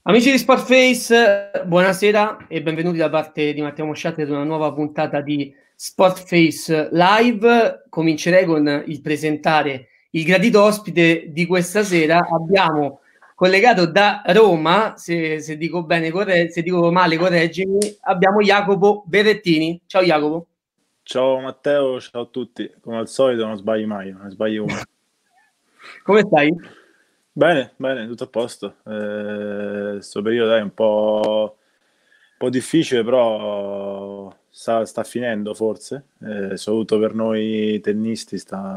Amici di Sportface, buonasera e benvenuti da parte di Matteo Mosciate ad una nuova puntata di Sportface Live. Comincerei con il presentare il gradito ospite di questa sera. Abbiamo collegato da Roma, se dico bene, se dico male correggimi, abbiamo Jacopo Berrettini. Ciao Jacopo. Ciao Matteo, ciao a tutti. Come al solito non sbagli mai, non ne sbagli una. Come stai? Bene, bene, tutto a posto. Questo periodo è un po' difficile, però sta finendo forse. Soprattutto per noi tennisti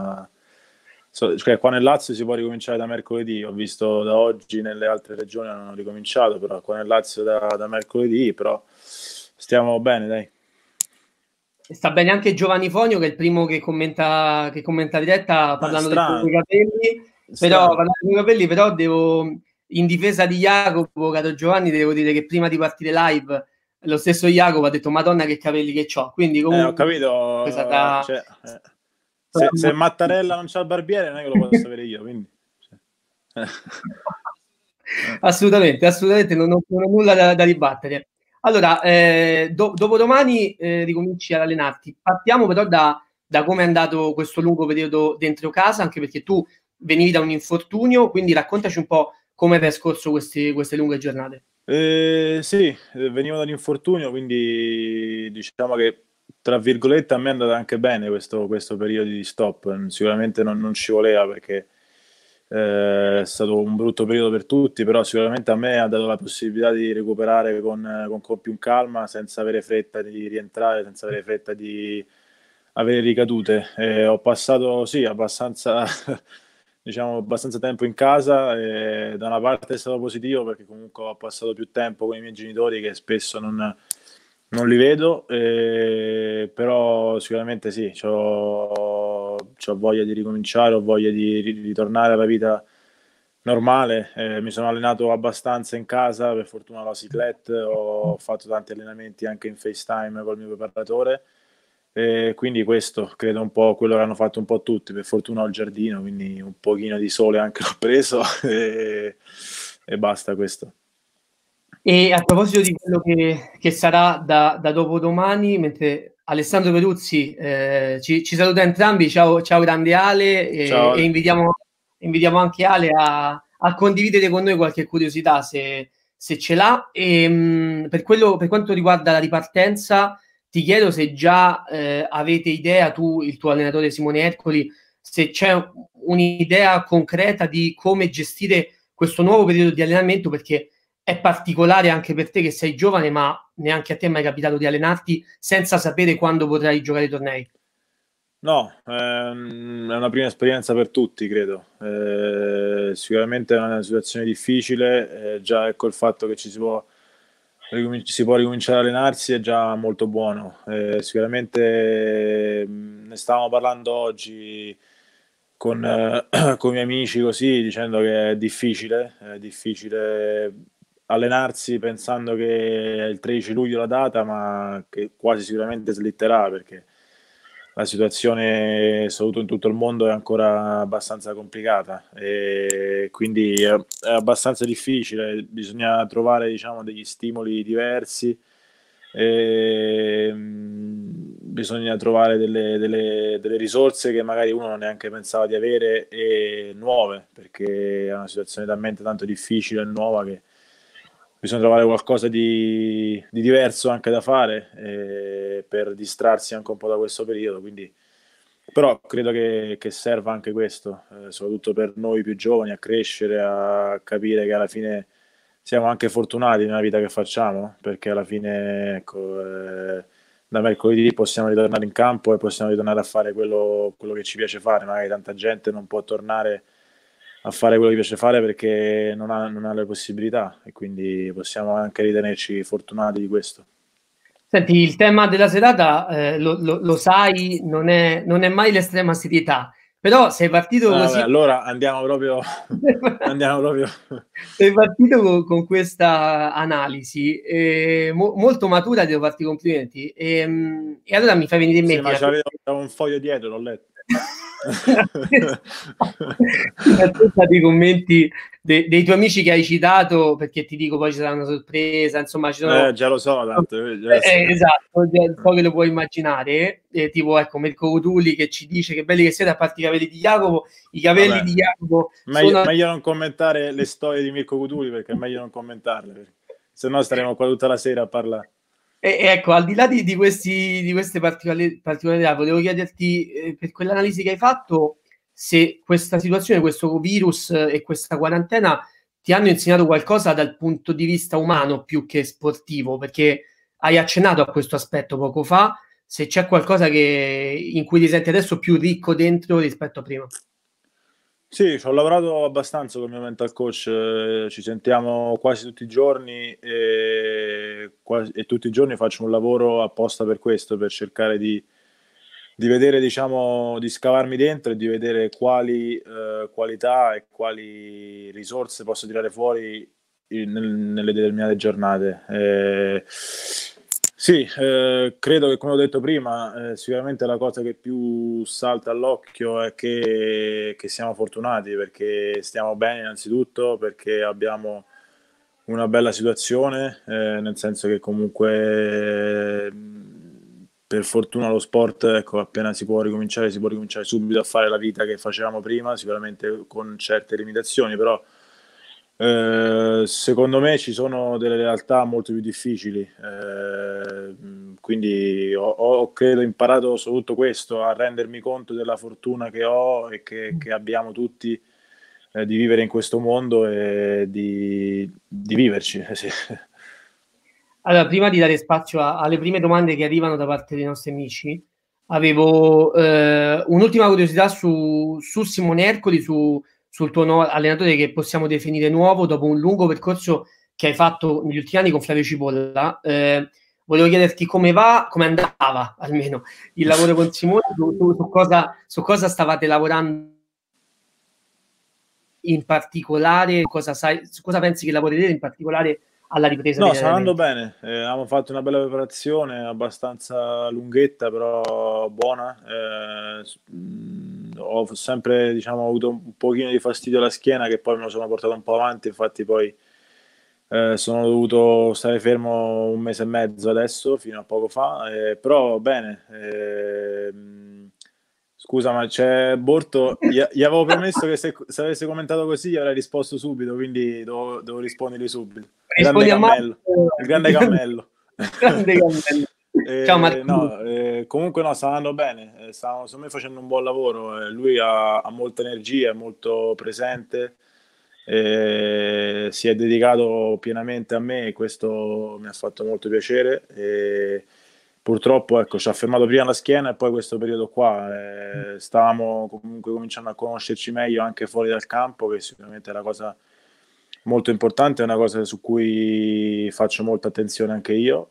cioè, qua nel Lazio si può ricominciare da mercoledì. Ho visto da oggi nelle altre regioni hanno ricominciato, però qua nel Lazio da mercoledì, però stiamo bene, dai. Sta bene anche Giovanni Fonio, che è il primo che commenta diretta parlando dei Strano, suoi capelli, strano. però devo, in difesa di Jacopo, caro Giovanni, devo dire che prima di partire live, lo stesso Jacopo ha detto Madonna che capelli che c'ho, quindi Ho comunque è capito, stata... cioè, se Mattarella non c'ha il barbiere non è che lo posso avere io, quindi... cioè. Assolutamente, non ho nulla da ribattere. Allora, dopodomani ricominci ad allenarti. Partiamo però da come è andato questo lungo periodo dentro casa, anche perché tu venivi da un infortunio, quindi raccontaci un po' come hai trascorso queste lunghe giornate. Sì, venivo dall'infortunio, quindi diciamo che tra virgolette a me è andato anche bene questo periodo di stop. Sicuramente non ci voleva perché è stato un brutto periodo per tutti, però sicuramente a me ha dato la possibilità di recuperare con più calma, senza avere fretta di rientrare, senza avere fretta di avere ricadute. Ho passato, sì, abbastanza, diciamo, abbastanza tempo in casa e da una parte è stato positivo perché comunque ho passato più tempo con i miei genitori che spesso non li vedo, però sicuramente sì, c'ho voglia di ricominciare, ho voglia di ritornare alla vita normale. Mi sono allenato abbastanza in casa, per fortuna la cyclette, ho fatto tanti allenamenti anche in FaceTime col mio preparatore. Quindi questo credo un po' quello che hanno fatto un po' tutti. Per fortuna ho il giardino, quindi un pochino di sole anche l'ho preso e basta questo. E a proposito di quello che sarà da dopodomani, mentre Alessandro Peruzzi ci saluta entrambi, ciao grande Ale, e Ciao. invitiamo anche Ale a condividere con noi qualche curiosità se ce l'ha. Per quanto riguarda la ripartenza, ti chiedo se già avete idea, tu, il tuo allenatore Simone Ercoli, se c'è un'idea concreta di come gestire questo nuovo periodo di allenamento, perché è particolare anche per te che sei giovane, ma neanche a te è mai capitato di allenarti senza sapere quando potrai giocare i tornei. No, è una prima esperienza per tutti, credo. Sicuramente è una situazione difficile, già ecco il fatto che si può ricominciare ad allenarsi è già molto buono. Sicuramente ne stavamo parlando oggi con i miei amici così, dicendo che è difficile allenarsi pensando che è il 13 luglio la data, ma che quasi sicuramente slitterà perché la situazione, soprattutto in tutto il mondo, è ancora abbastanza complicata e quindi è abbastanza difficile. Bisogna trovare, diciamo, degli stimoli diversi. Bisogna trovare delle risorse che magari uno non neanche pensava di avere e nuove, perché è una situazione talmente tanto difficile e nuova che bisogna trovare qualcosa di diverso anche da fare per distrarsi anche un po' da questo periodo. Quindi, però credo che serva anche questo, soprattutto per noi più giovani, a crescere, a capire che alla fine siamo anche fortunati nella vita che facciamo, perché alla fine, ecco, da mercoledì possiamo ritornare in campo e possiamo ritornare a fare quello che ci piace fare. Magari tanta gente non può tornare a fare quello che piace fare perché non ha le possibilità e quindi possiamo anche ritenerci fortunati di questo. Senti, il tema della serata, lo sai, non è mai l'estrema serietà, però sei partito Ah, vabbè, così. allora andiamo proprio, andiamo proprio. Sei partito con questa analisi molto matura, devo farti i complimenti. E allora mi fai venire in Sì, mente ma c'avevo un foglio dietro, l'ho letto. Aspetta dei commenti dei tuoi amici che hai citato, perché ti dico poi ci sarà una sorpresa, insomma ci sono... Già lo so, tanto. esatto, un po' che lo puoi immaginare, tipo ecco Mirko Cutulli che ci dice che belli che siete a parte i capelli di Jacopo, i capelli Vabbè, di Jacopo meglio non commentare le storie di Mirko Cutuli, perché è meglio non commentarle, se no staremo qua tutta la sera a parlare. Ecco, al di là di queste particolarità, volevo chiederti, per quell'analisi che hai fatto, se questa situazione, questo virus e questa quarantena ti hanno insegnato qualcosa dal punto di vista umano più che sportivo, perché hai accennato a questo aspetto poco fa, se c'è qualcosa in cui ti senti adesso più ricco dentro rispetto a prima. Sì, ci ho lavorato abbastanza con il mio mental coach, ci sentiamo quasi tutti i giorni e tutti i giorni faccio un lavoro apposta per questo, per cercare di vedere, diciamo, di scavarmi dentro e di vedere quali qualità e quali risorse posso tirare fuori nelle determinate giornate. Sì, credo che, come ho detto prima, sicuramente la cosa che più salta all'occhio è che siamo fortunati, perché stiamo bene innanzitutto, perché abbiamo una bella situazione, nel senso che comunque per fortuna lo sport, ecco, appena si può ricominciare subito a fare la vita che facevamo prima, sicuramente con certe limitazioni, però secondo me ci sono delle realtà molto più difficili, quindi credo imparato soprattutto questo, a rendermi conto della fortuna che ho e che abbiamo tutti, di vivere in questo mondo e di viverci. Sì. Allora, prima di dare spazio alle prime domande che arrivano da parte dei nostri amici, avevo un'ultima curiosità su Simone Ercoli, sul tuo nuovo allenatore che possiamo definire nuovo dopo un lungo percorso che hai fatto negli ultimi anni con Flavio Cipolla. Volevo chiederti come va, come andava almeno il lavoro con Simone, su cosa stavate lavorando in particolare, su cosa pensi che lavorerete in particolare alla ripresa No, degli sta andando allenamenti. bene, abbiamo fatto una bella preparazione, abbastanza lunghetta, però buona. Ho sempre, diciamo, avuto un pochino di fastidio alla schiena, che poi me lo sono portato un po' avanti, infatti poi sono dovuto stare fermo un mese e mezzo adesso, fino a poco fa, però bene. Scusa, ma c'è Borto, gli avevo promesso che se avesse commentato così gli avrei risposto subito, quindi devo rispondergli subito. Grande Rispondi a Mauro. cammello, il grande cammello. Grande cammello. Ciao Marco. No, comunque no, sta andando bene, stiamo secondo me facendo un buon lavoro, lui ha molta energia, è molto presente, si è dedicato pienamente a me e questo mi ha fatto molto piacere. Purtroppo, ecco, ci ha fermato prima la schiena e poi questo periodo qua, stavamo comunque cominciando a conoscerci meglio anche fuori dal campo, che sicuramente è una cosa molto importante, è una cosa su cui faccio molta attenzione anche io.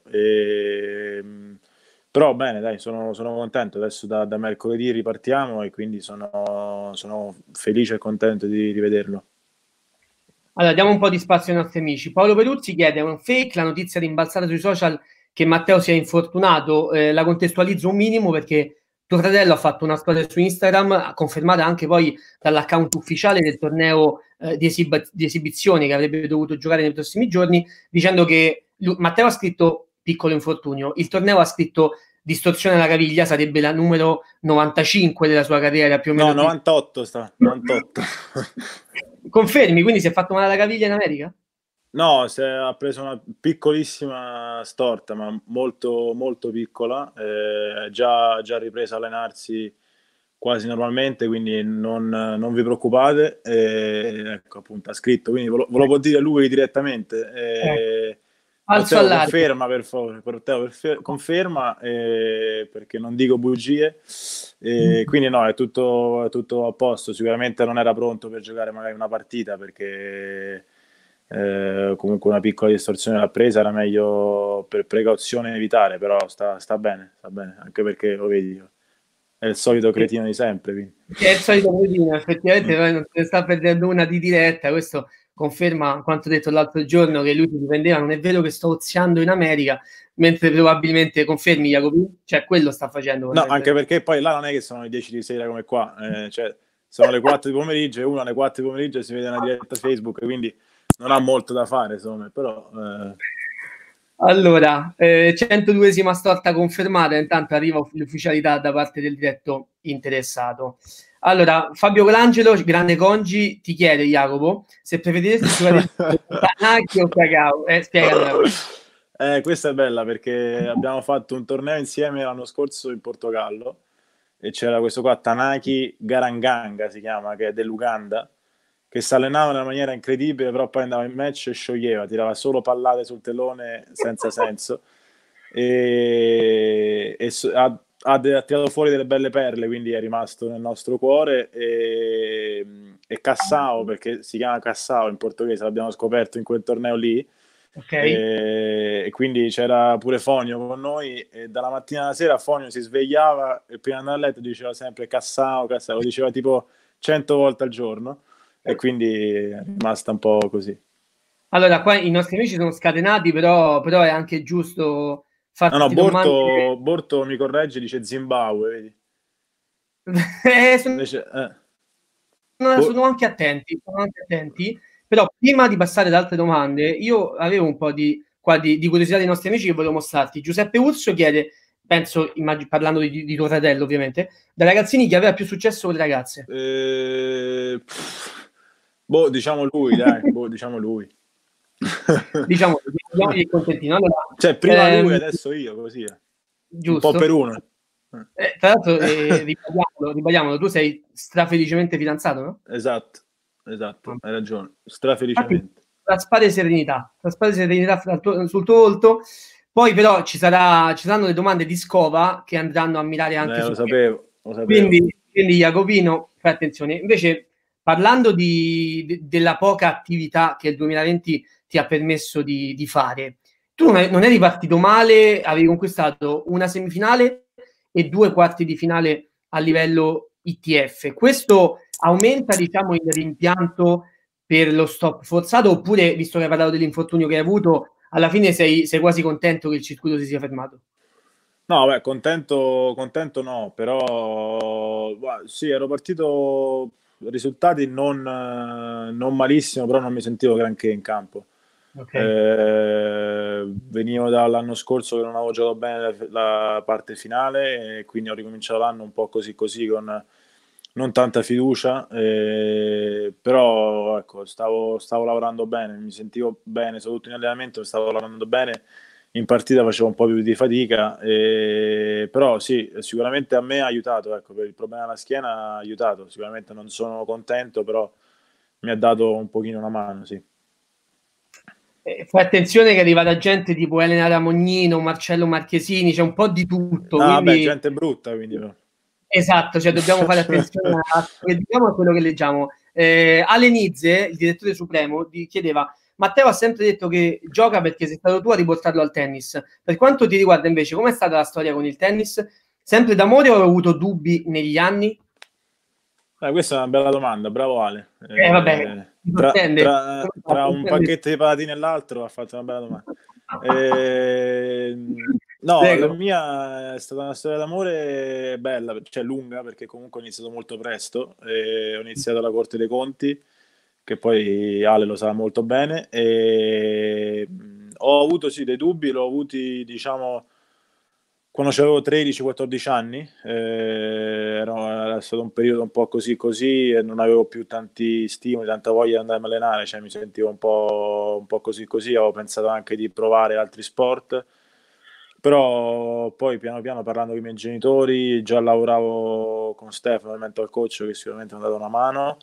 Però bene, dai, sono contento. Adesso da mercoledì ripartiamo e quindi sono felice e contento di rivederlo. Allora, diamo un po' di spazio ai nostri amici. Paolo Peruzzi chiede: è un fake la notizia rimbalzata sui social che Matteo sia infortunato? La contestualizzo un minimo perché tuo fratello ha fatto una storia su Instagram, confermata anche poi dall'account ufficiale del torneo di esibizione che avrebbe dovuto giocare nei prossimi giorni, dicendo che Matteo ha scritto piccolo infortunio, il torneo ha scritto distorsione alla caviglia, sarebbe la numero 95 della sua carriera, più o meno. No, 98 98. Confermi, quindi si è fatto male alla caviglia in America? No, ha preso una piccolissima storta, ma molto, molto piccola. Già ripreso a allenarsi quasi normalmente, quindi non vi preoccupate. Ecco, appunto, ha scritto, quindi ve lo può dire lui direttamente. Alzo Matteo, allarme. conferma per favore. Matteo, conferma, perché non dico bugie. Quindi no, è tutto a posto. Sicuramente non era pronto per giocare magari una partita, perché comunque una piccola distorsione l'ha presa, era meglio per precauzione evitare, però sta bene, anche perché lo vedi, è il solito cretino di sempre. Quindi. È il solito cretino, effettivamente non se ne sta perdendo una di diretta, questo conferma quanto detto l'altro giorno, che lui si difendeva, non è vero che sto oziando in America, mentre probabilmente confermi, Jacopo, cioè quello sta facendo. No, anche perché poi là non è che sono le 10 di sera come qua, cioè sono le 4 di pomeriggio e uno alle 4 di pomeriggio si vede una diretta Facebook, quindi non ha molto da fare, insomma, però... Allora, 102esima storta confermata, intanto arriva l'ufficialità da parte del diretto interessato. Allora, Fabio Colangelo, grande Congi, ti chiede, Jacopo, se preferiresti giocare Tanaki o Cacao. Spiegamela questa. Questa è bella perché abbiamo fatto un torneo insieme l'anno scorso in Portogallo e c'era questo qua, Tanaki Garanganga si chiama, che è dell'Uganda, che si allenava in una maniera incredibile, però poi andava in match e scioglieva, tirava solo pallate sul telone senza senso ha tirato fuori delle belle perle, quindi è rimasto nel nostro cuore. E Cassao, perché si chiama Cassao in portoghese, l'abbiamo scoperto in quel torneo lì. Okay. E quindi c'era pure Fonio con noi e dalla mattina alla sera Fonio si svegliava e prima di andare a letto diceva sempre Cassao, Cassao, lo diceva tipo 100 volte al giorno e quindi è rimasta un po' così. Allora, qua i nostri amici sono scatenati, però è anche giusto farti domande. Borto mi corregge, dice Zimbabwe, vedi? Invece, Sono anche attenti, però prima di passare ad altre domande, io avevo un po' di curiosità dei nostri amici che volevo mostrarti. Giuseppe Urso chiede, penso, parlando di tuo fratello ovviamente, da ragazzini chi aveva più successo con le ragazze? Diciamo lui, dai, diciamo lui. Diciamo, che contentino. Allora, cioè, prima lui, adesso io, così. Giusto. Un po' per uno. Tra l'altro, ribadiamolo, tu sei strafelicemente fidanzato, no? Esatto, hai ragione, strafelicemente. Traspare serenità sul tuo volto. Poi però ci saranno le domande di scova che andranno a mirare anche su lo sapevo. Quindi Jacopino, fai attenzione. Invece, parlando della poca attività che il 2020 ti ha permesso di fare, tu non eri partito male, avevi conquistato una semifinale e 2 quarti di finale a livello ITF. Questo aumenta, diciamo, il rimpianto per lo stop forzato, oppure, visto che hai parlato dell'infortunio che hai avuto, alla fine sei quasi contento che il circuito si sia fermato? No, beh, contento no, però sì, ero partito risultati non malissimo, però non mi sentivo granché in campo. Okay. Venivo dall'anno scorso che non avevo giocato bene la parte finale e quindi ho ricominciato l'anno un po' così con non tanta fiducia, però ecco, stavo lavorando bene, mi sentivo bene, soprattutto in allenamento stavo lavorando bene, in partita facevo un po' più di fatica, però sì, sicuramente a me ha aiutato, ecco, per il problema alla schiena ha aiutato, sicuramente non sono contento, però mi ha dato un pochino una mano, sì. Fai attenzione che arriva da gente tipo Elena Ramognino, Marcello Marchesini, c'è un po' di tutto. No, quindi... vabbè, gente brutta, quindi... Esatto, cioè dobbiamo fare attenzione a quello che diciamo e a quello che leggiamo. Ale Nizze, il direttore supremo, chiedeva: Matteo ha sempre detto che gioca perché sei stato tu a riportarlo al tennis. Per quanto ti riguarda invece, com'è stata la storia con il tennis? Sempre d'amore o hai avuto dubbi negli anni? Questa è una bella domanda, bravo Ale. Vabbè, tra un pacchetto di patatine e l'altro ha fatto una bella domanda. No, Prego. la mia è stata una storia d'amore bella, cioè lunga, perché comunque ho iniziato molto presto. Ho iniziato alla Corte dei Conti, che poi Ale lo sa molto bene, e ho avuto sì dei dubbi, l'ho avuti diciamo quando avevo 13-14 anni, era stato un periodo un po' così e non avevo più tanti stimoli, tanta voglia di andare a allenare, cioè mi sentivo un po' così, avevo pensato anche di provare altri sport, però poi piano piano parlando con i miei genitori, già lavoravo con Stefano, il mental coach, che sicuramente mi ha dato una mano,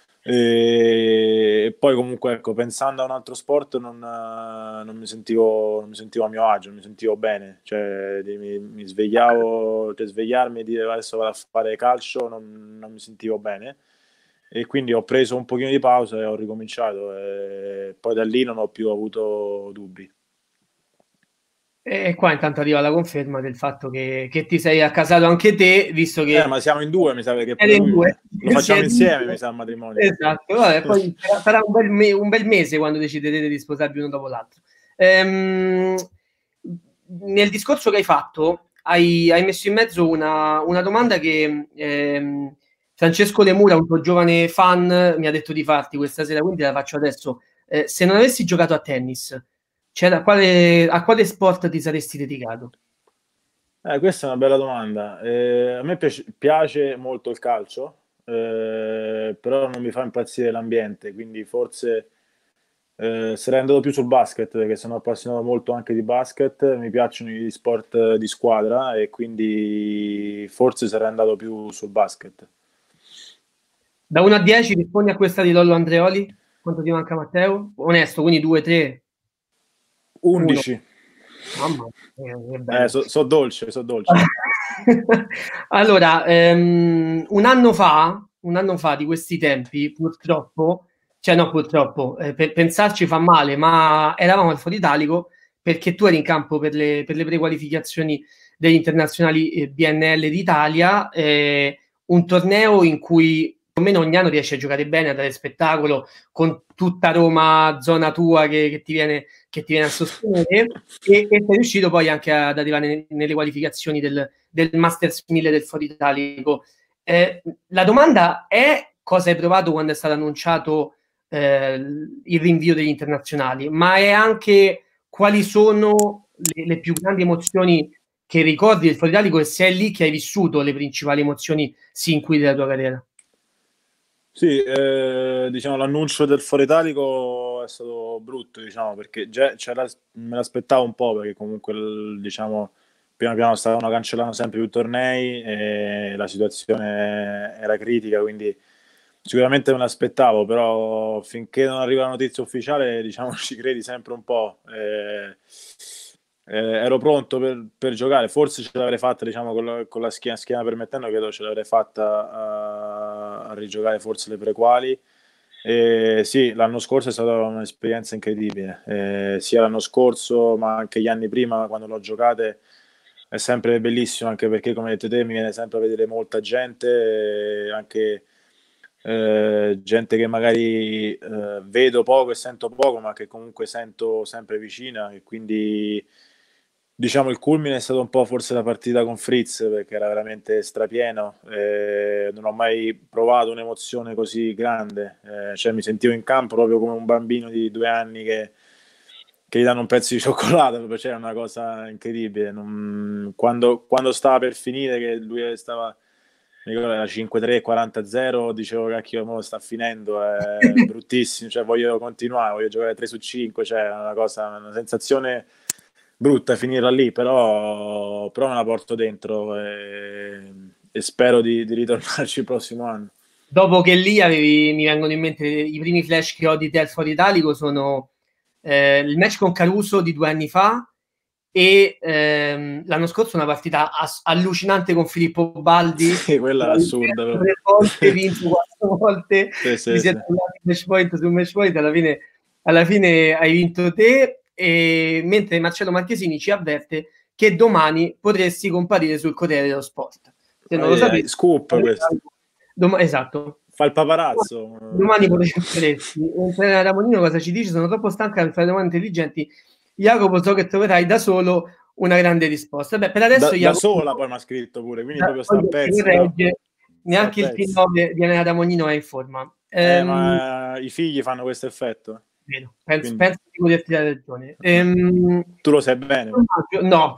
e poi comunque ecco, pensando a un altro sport non mi sentivo a mio agio, non mi sentivo bene, cioè mi svegliavo, cioè svegliarmi e dire adesso vado a fare calcio non mi sentivo bene e quindi ho preso un pochino di pausa e ho ricominciato e poi da lì non ho più avuto dubbi. E qua intanto arriva la conferma del fatto che ti sei accasato anche te, visto che Ma siamo in due, mi sa, perché pure siete in lui due. Lo facciamo insieme, mi sa, al matrimonio. Esatto, vabbè, poi sarà un bel mese quando deciderete di sposarvi uno dopo l'altro. Nel discorso che hai fatto, hai messo in mezzo una domanda che Francesco Lemura, un tuo giovane fan, mi ha detto di farti questa sera, quindi la faccio adesso. Se non avessi giocato a tennis, a quale sport ti saresti dedicato? Questa è una bella domanda. A me piace molto il calcio, però non mi fa impazzire l'ambiente, quindi forse sarei andato più sul basket, perché sono appassionato molto anche di basket, mi piacciono gli sport di squadra e quindi forse sarei andato più sul basket. Da 1 a 10 rispondi a questa di Lollo Andreoli? Quanto ti manca, Matteo? Onesto, quindi 2, 3, 1. 11. Mamma mia, che bello. So dolce, so dolce. Allora, un anno fa di questi tempi, purtroppo, cioè no, purtroppo, per pensarci fa male, ma eravamo al Foro Italico perché tu eri in campo per le prequalificazioni degli internazionali BNL d'Italia, un torneo in cui più o meno ogni anno riesci a giocare bene, a dare spettacolo, con tutta Roma, zona tua che ti viene a sostenere, e sei riuscito poi anche ad arrivare nelle qualificazioni del Masters 1000 del Foro Italico. La domanda è cosa hai provato quando è stato annunciato il rinvio degli internazionali, ma è anche quali sono le più grandi emozioni che ricordi del Foro Italico, e se è lì che hai vissuto le principali emozioni sinqui della tua carriera. Sì, diciamo l'annuncio del Foro Italico è stato brutto, diciamo, perché già me l'aspettavo un po', perché comunque diciamo piano piano stavano cancellando sempre più tornei e la situazione era critica, quindi sicuramente me l'aspettavo, però finché non arriva la notizia ufficiale, diciamo, ci credi sempre un po'. Ero pronto per giocare, forse ce l'avrei fatta, diciamo, con la schiena permettendo, credo ce l'avrei fatta a rigiocare forse le prequali. Sì, l'anno scorso è stata un'esperienza incredibile, sia l'anno scorso ma anche gli anni prima quando l'ho giocate è sempre bellissimo, anche perché come hai detto te mi viene sempre a vedere molta gente, anche gente che magari vedo poco e sento poco, ma che comunque sento sempre vicina, e quindi diciamo il culmine è stato un po' forse la partita con Fritz, perché era veramente strapieno, non ho mai provato un'emozione così grande, cioè mi sentivo in campo proprio come un bambino di 2 anni che gli danno un pezzo di cioccolato, proprio, c'era una cosa incredibile. Quando stava per finire, che lui stava, mi ricordo, era 5-3, 40-0, dicevo cacchio, mo sta finendo, è bruttissimo, cioè voglio continuare, voglio giocare 3 su 5, cioè è una cosa, una sensazione brutta finirla lì, però me la porto dentro e spero di ritornarci il prossimo anno. Dopo che lì mi vengono in mente i primi flash che ho di te al Foro Italico sono il match con Caruso di 2 anni fa e l'anno scorso una partita allucinante con Filippo Baldi. Sì, quella era assurda, però. 3 volte, vinto 4 volte, Sì, vi sì, sì. siete andati match point su match point, alla fine hai vinto te, e mentre Marcello Marchesini ci avverte che domani potresti comparire sul Corriere dello Sport. Se non lo sapete, Scoop questo. esatto. Fa il paparazzo. Domani potresti entrare a Ramonino. Cosa ci dici? Sono troppo stanca per fare domande intelligenti. Jacopo, so che troverai da solo una grande risposta. Beh, per adesso Da Jacopo, sola poi mi ha scritto pure, quindi proprio sta a poi pezzi, però. regge, Sta a neanche il pezzi. T9 di Elena Ramonino è in forma. Ma i figli fanno questo effetto. Penso, Quindi penso di poterti dare ragione. tu lo sai bene. No,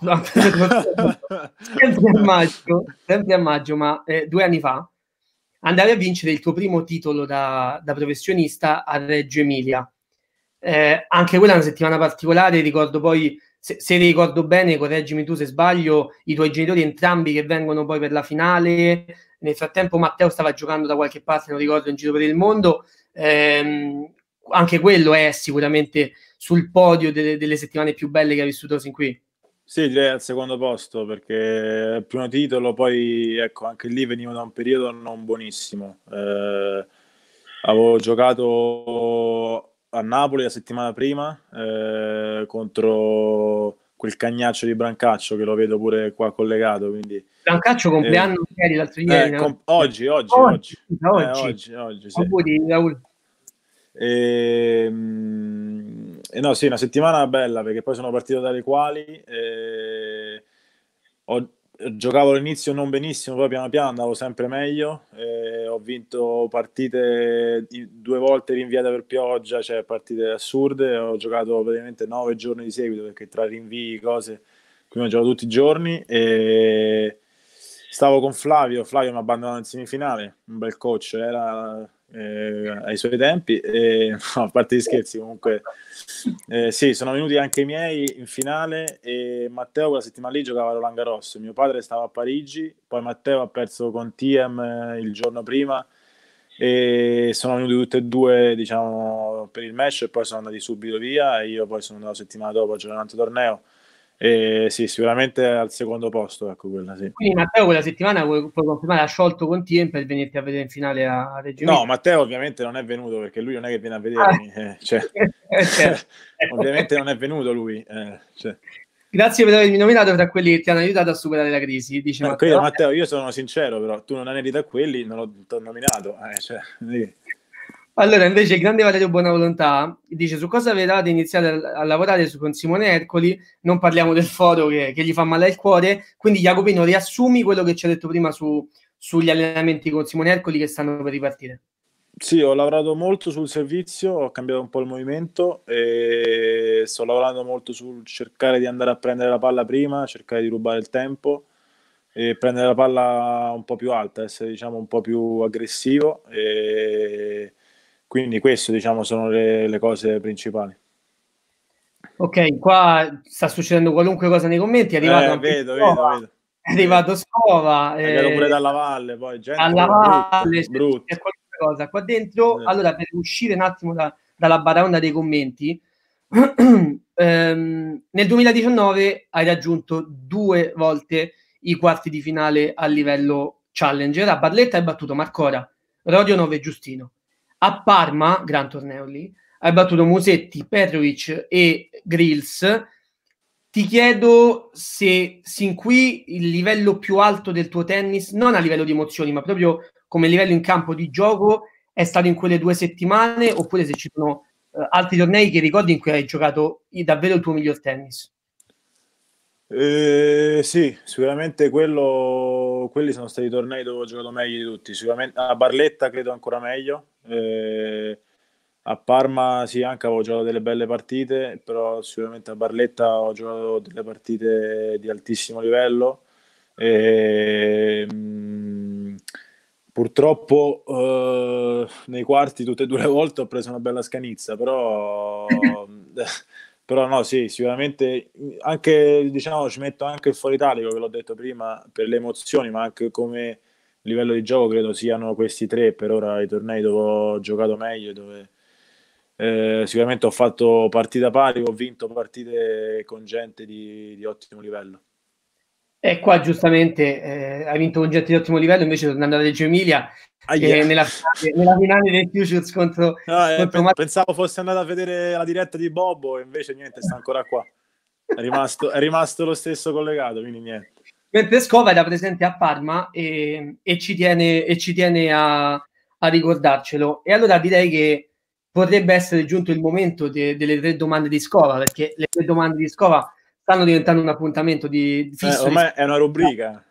sempre a maggio, ma 2 anni fa andavi a vincere il tuo primo titolo da professionista a Reggio Emilia. Anche quella è una settimana particolare, ricordo poi, se ricordo bene, correggimi tu se sbaglio, i tuoi genitori entrambi che vengono poi per la finale. Nel frattempo Matteo stava giocando da qualche parte, non ricordo, in giro per il mondo. Anche quello è sicuramente sul podio delle settimane più belle che hai vissuto sin qui. Sì, direi al secondo posto, perché il primo titolo, poi ecco, anche lì venivo da un periodo non buonissimo. Avevo giocato a Napoli la settimana prima, contro quel cagnaccio di Brancaccio, che lo vedo pure qua collegato, quindi Brancaccio compleanno ieri, l'altro ieri, no? oggi, Oggi. sì. Auguri, Raul. No, sì, una settimana bella, perché poi sono partito dalle quali, giocavo all'inizio non benissimo, poi piano piano andavo sempre meglio, ho vinto partite 2 volte rinviate per pioggia, cioè partite assurde, ho giocato praticamente 9 giorni di seguito, perché tra rinvii, cose, quindi ho giocato tutti i giorni, e stavo con Flavio mi ha abbandonato in semifinale, un bel coach era ai suoi tempi, no, a parte gli scherzi, comunque sì, sono venuti anche i miei in finale, e Matteo quella settimana lì giocava a Roland Garros, mio padre stava a Parigi, poi Matteo ha perso con Thiem il giorno prima, e sono venuti tutti e due, diciamo, per il match, e poi sono andati subito via, e io poi sono andato la settimana dopo a giocare un altro torneo, e sì, sicuramente al secondo posto, ecco, quella sì. Quindi Matteo quella settimana puoi confermare, ha sciolto con Tiem per venirti a vedere in finale a Reggio Emilia. No, Matteo ovviamente non è venuto, perché lui non è che viene a vedermi, cioè, certo. ovviamente non è venuto lui. Cioè. Grazie per avermi nominato tra quelli che ti hanno aiutato a superare la crisi, dice Matteo. Matteo, io sono sincero, però tu non eri da quelli, non l'ho nominato. Cioè, Allora, invece, il grande Valerio Buonavolontà dice: su cosa avevate iniziato a lavorare con Simone Ercoli? Non parliamo del foro che gli fa male al cuore. Quindi, Jacopino, riassumi quello che ci ha detto prima sugli allenamenti con Simone Ercoli che stanno per ripartire. Sì, ho lavorato molto sul servizio, ho cambiato un po' il movimento, e sto lavorando molto sul cercare di andare a prendere la palla prima, cercare di rubare il tempo e prendere la palla un po' più alta, essere, diciamo, un po' più aggressivo, e quindi questo, diciamo, sono le cose principali. Ok, qua sta succedendo qualunque cosa nei commenti, è arrivato anche vedo. È arrivato Scova, Arrivato pure dalla Valle, poi gente alla Valle, brutta. c'è qualunque cosa. Qua dentro, allora, per uscire un attimo dalla baraonda dei commenti, nel 2019 hai raggiunto 2 volte i quarti di finale a livello Challenger. A Barletta hai battuto Marcora, Rodionov e Giustino. A Parma, gran torneo lì, hai battuto Musetti, Petrovic e Grills. Ti chiedo se sin qui il livello più alto del tuo tennis, non a livello di emozioni, ma proprio come livello in campo di gioco, è stato in quelle 2 settimane, oppure se ci sono altri tornei che ricordi in cui hai giocato davvero il tuo miglior tennis. Sì, sicuramente quelli sono stati i tornei dove ho giocato meglio di tutti. Sicuramente a Barletta credo ancora meglio. A Parma sì, anche avevo giocato delle belle partite, però sicuramente a Barletta ho giocato delle partite di altissimo livello. Purtroppo nei quarti tutte e 2 le volte ho preso una bella scanizza, però però no, sì, sicuramente anche, diciamo, ci metto anche il fuori italico, che l'ho detto prima, per le emozioni, ma anche come livello di gioco credo siano questi 3 per ora i tornei dove ho giocato meglio, dove sicuramente ho fatto partita pari, ho vinto partite con gente di ottimo livello. E qua giustamente hai vinto con gente di ottimo livello, invece tornando a Reggio Emilia, nella finale del Futures contro pensavo fosse andato a vedere la diretta di Bobo, e invece niente, sta ancora qua. È rimasto lo stesso collegato, quindi niente. Mentre Scova era presente a Parma e ci tiene a ricordarcelo. E allora direi che potrebbe essere giunto il momento delle 3 domande di Scova, perché le 3 domande di Scova stanno diventando un appuntamento di fisso. Ormai è una rubrica.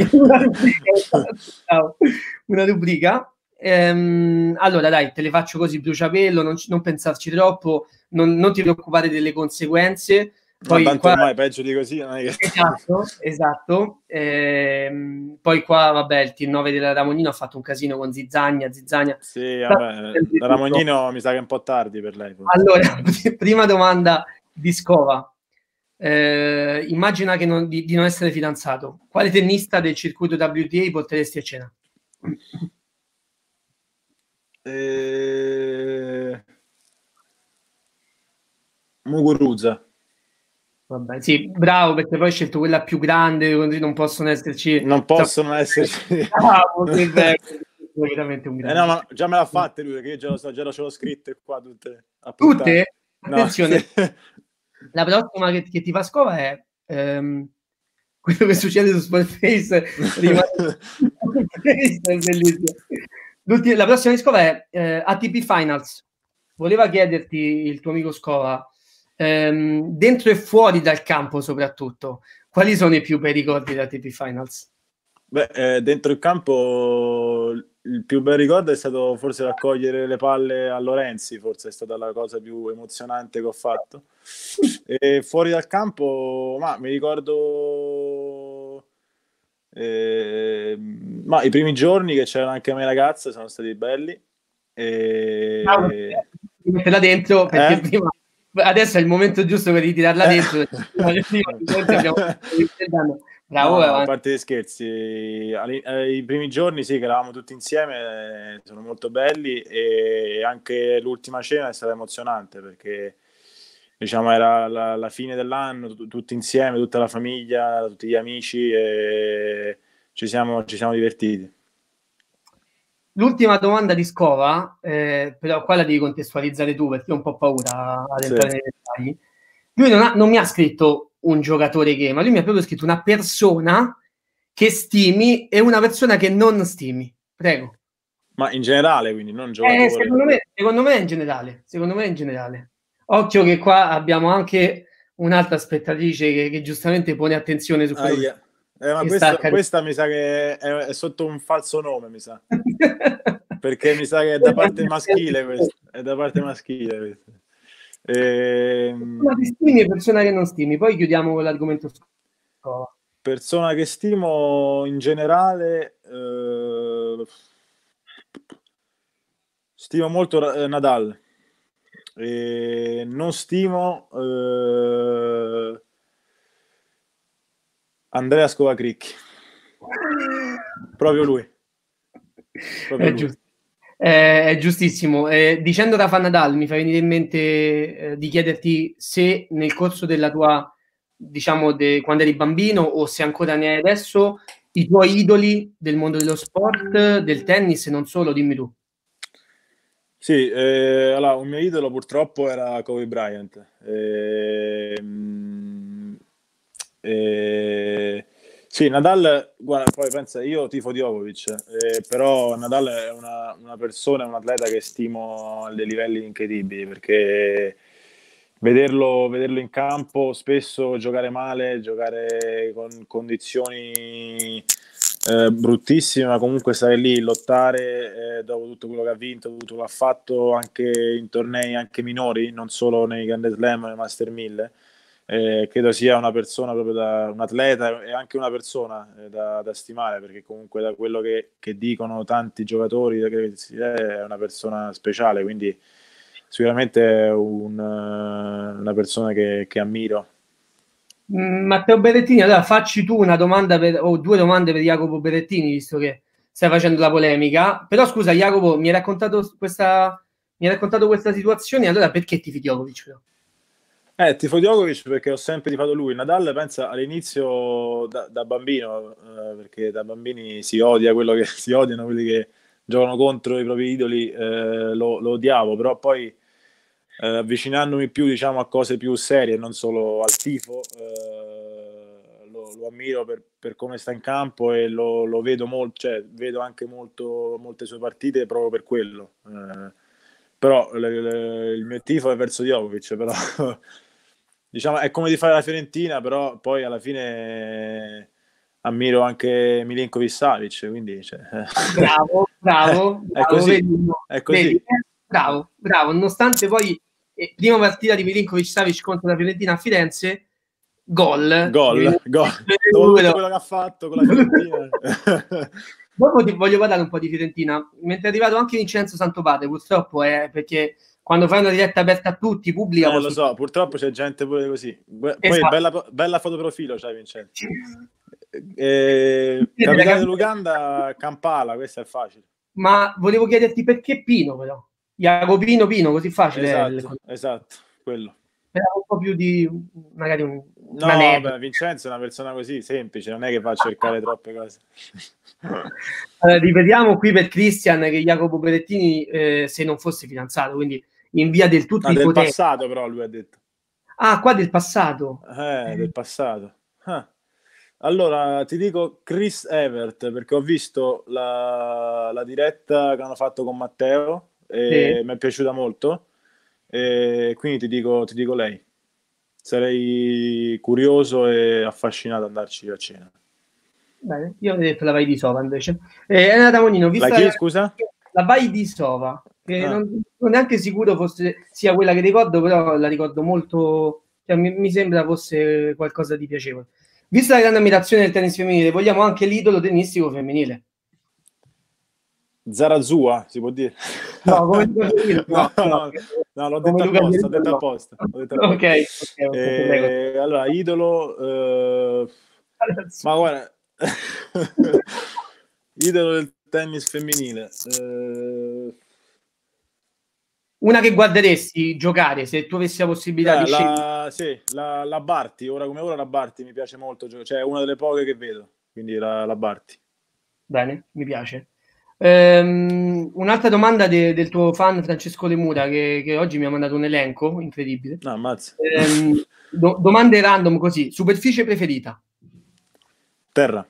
Una rubrica. Allora dai, te le faccio così, bruciapelo, non pensarci troppo, non ti preoccupare delle conseguenze. Poi tanto qua, ormai peggio di così non è che... esatto. Poi qua vabbè, il T9 della Ramonino ha fatto un casino con Zizzagna. Sì, vabbè, Ramonino mi sa che è un po' tardi per lei. Allora, prima domanda di Scova. Immagina che di non essere fidanzato. Quale tennista del circuito WTA porteresti a cena? Muguruza. Vabbè, sì, bravo, perché poi hai scelto quella più grande, non possono esserci. Non possono esserci. Bravo, che bello. Veramente un grande. No, ma già me l'ha fatta lui, perché io già ce l'ho scritte qua tutte. Tutte? Attenzione. No. La prossima che ti fa Scova è quello che succede su Sportface rimane è bellissimo. La prossima di Scova è ATP Finals. Voleva chiederti il tuo amico Scova, dentro e fuori dal campo soprattutto, quali sono i più bei ricordi di ATP Finals? Beh, dentro il campo il più bel ricordo è stato forse raccogliere le palle a Lorenzi, forse è stata la cosa più emozionante che ho fatto. E fuori dal campo, ma mi ricordo ma i primi giorni che c'erano anche le mie ragazze sono stati belli. Metterla dentro perché prima, adesso è il momento giusto per ritirarla dentro. Bravo, no, a parte gli scherzi, i primi giorni sì che eravamo tutti insieme, sono molto belli, e anche l'ultima cena è stata emozionante perché diciamo era la fine dell'anno, tutti insieme, tutta la famiglia, tutti gli amici, e ci siamo divertiti. L'ultima domanda di Scova, però qua la devi contestualizzare tu perché ho un po' paura ad entrare nei dettagli. Lui non mi ha scritto un giocatore che, ma lui mi ha proprio scritto una persona che stimi e una persona che non stimi. Prego. Ma in generale, quindi, non giocatore? Secondo me in generale. Secondo me in generale. Occhio che qua abbiamo anche un'altra spettatrice che giustamente pone attenzione su quello ma questa mi sa che è sotto un falso nome, mi sa. Perché mi sa che è da parte maschile questo. È da parte maschile questo. Persona che stimi e persona che non stimi. Poi chiudiamo con l'argomento. Persona che stimo in generale, stimo molto Nadal. Non stimo Andrea Scovacricchi. Proprio lui. Proprio lui. Giusto. È giustissimo. Dicendo Rafa Nadal mi fa venire in mente di chiederti se nel corso della tua, diciamo, quando eri bambino o se ancora ne hai adesso, i tuoi idoli del mondo dello sport, del tennis e non solo, dimmi tu. Sì, allora, un mio idolo purtroppo era Kobe Bryant. Sì, Nadal, guarda, poi pensa, io tifo Djokovic, però Nadal è una persona, un atleta che stimo a dei livelli incredibili, perché vederlo in campo, spesso giocare male, giocare con condizioni bruttissime, ma comunque stare lì, lottare dopo tutto quello che ha vinto, tutto quello che ha fatto anche in tornei anche minori, non solo nei Grand Slam o nei Master 1000. Credo sia una persona proprio un atleta e anche una persona da stimare, perché comunque da quello che dicono tanti giocatori è una persona speciale, quindi sicuramente è una persona che ammiro. Matteo Berrettini, allora facci tu una domanda o due domande per Jacopo Berrettini, visto che stai facendo la polemica. Però scusa Jacopo, mi hai raccontato questa situazione, allora perché tifi Djokovic però? Tifo Djokovic perché ho sempre tifato lui. Nadal, pensa, all'inizio da bambino, perché da bambini si odia quello che si odiano, quelli che giocano contro i propri idoli, lo odiavo, però poi avvicinandomi più, diciamo, a cose più serie, non solo al tifo, lo ammiro per come sta in campo e lo vedo molto, cioè vedo anche molte sue partite proprio per quello. Però il mio tifo è verso Djokovic, però diciamo è come di fare la Fiorentina, però poi alla fine ammiro anche Milinkovic-Savic, quindi bravo, è così, è così. Vedi, bravo, nonostante poi prima partita di Milinkovic-Savic contro la Fiorentina a Firenze, gol. Dopo tutto quello che ha fatto con la Fiorentina. Dopo ti voglio parlare un po' di Fiorentina, mentre è arrivato anche Vincenzo Santopadre, purtroppo perché quando fai una diretta aperta a tutti, pubblica. Lo so, purtroppo c'è gente pure così. Poi bella fotoprofilo c'hai, Vincenzo. Capitale dell'Uganda, Kampala, questo è facile. Ma volevo chiederti perché Pino, però. Jacopino Pino, così facile. Esatto, quello. Era un po' più di magari Vincenzo è una persona così semplice, non è che va a cercare troppe cose. Allora, ripetiamo qui per Christian che Jacopo Berrettini se non fosse fidanzato, quindi in via del tutto del passato, però lui ha detto. Ah, qua del passato. Del passato. Ah. Allora, ti dico Chris Evert, perché ho visto la diretta che hanno fatto con Matteo Sì. e mi è piaciuta molto, e quindi ti dico lei. Sarei curioso e affascinato ad andarci a cena. Bene, io ho detto la Vai di Sova invece. Elena Tamonino, La vista chi, scusa? la Vai di Sova, che Ah. non sono neanche sicuro fosse sia quella che ricordo, però la ricordo molto, cioè, mi sembra fosse qualcosa di piacevole. Vista la grande ammirazione del tennis femminile, vogliamo anche l'idolo tennistico femminile. Zarazua, si può dire? No, come Luca Fiorito, No, no, no, no, no, l'ho come detto Luca apposta, l'ho Fiorito, detto no. apposta, l'ho detto Ok, apposta. ok, prego. Allora, idolo, ma guarda, idolo del tennis femminile. Una che guarderesti giocare se tu avessi la possibilità di scegliere. Sì, la Barty, ora come ora la Barty mi piace molto, cioè è una delle poche che vedo, quindi la Barty. Bene, mi piace. Un'altra domanda del tuo fan Francesco Lemura che oggi mi ha mandato un elenco incredibile. No, ammazza. Domande random così. Superficie preferita? Terra.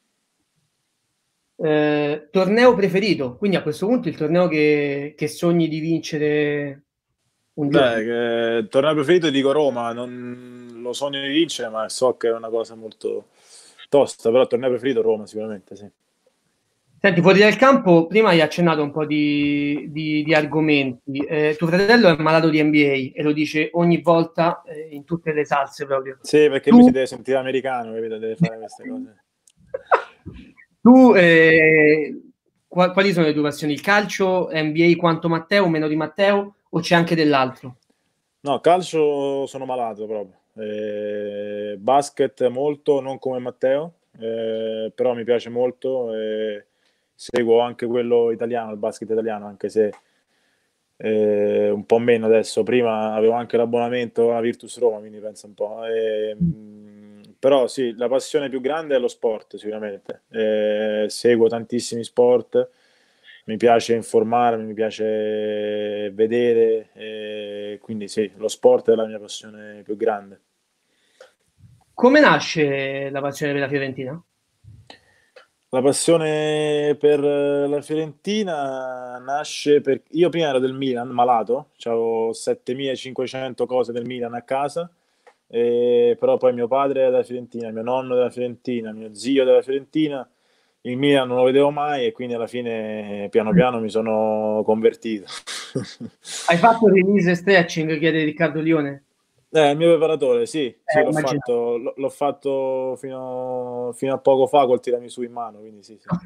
Torneo preferito? Quindi a questo punto il torneo che sogni di vincere un giorno. Beh, torneo preferito dico Roma, non lo sogno di vincere, ma so che è una cosa molto tosta, però torneo preferito Roma sicuramente, sì. Senti, fuori dal campo, prima hai accennato un po' di argomenti. Tuo fratello è malato di NBA e lo dice ogni volta, in tutte le salse proprio. Sì, perché lui si Tu, deve sentire americano, capito? Deve fare queste cose. tu quali sono le tue passioni? Il calcio, NBA quanto Matteo, meno di Matteo, o c'è anche dell'altro? No, calcio sono malato proprio. Basket molto, non come Matteo, però mi piace molto. Seguo anche quello italiano, il basket italiano, anche se un po' meno adesso. Prima avevo anche l'abbonamento a Virtus Roma, quindi penso un po'. Però sì, la passione più grande è lo sport, sicuramente. Seguo tantissimi sport, mi piace informarmi, mi piace vedere, quindi sì, lo sport è la mia passione più grande. Come nasce la passione per la Fiorentina? La passione per la Fiorentina nasce per... Io prima ero del Milan, malato, avevo 7500 cose del Milan a casa, però poi mio padre è della Fiorentina, mio nonno è della Fiorentina, mio zio è della Fiorentina, il Milan non lo vedevo mai e quindi alla fine piano piano mi sono convertito. Hai fatto release e stretching, chiede Riccardo Lione? Il mio preparatore, sì, sì, Immaginavo. l'ho fatto fino a poco fa col tiramisù in mano, quindi sì, sì.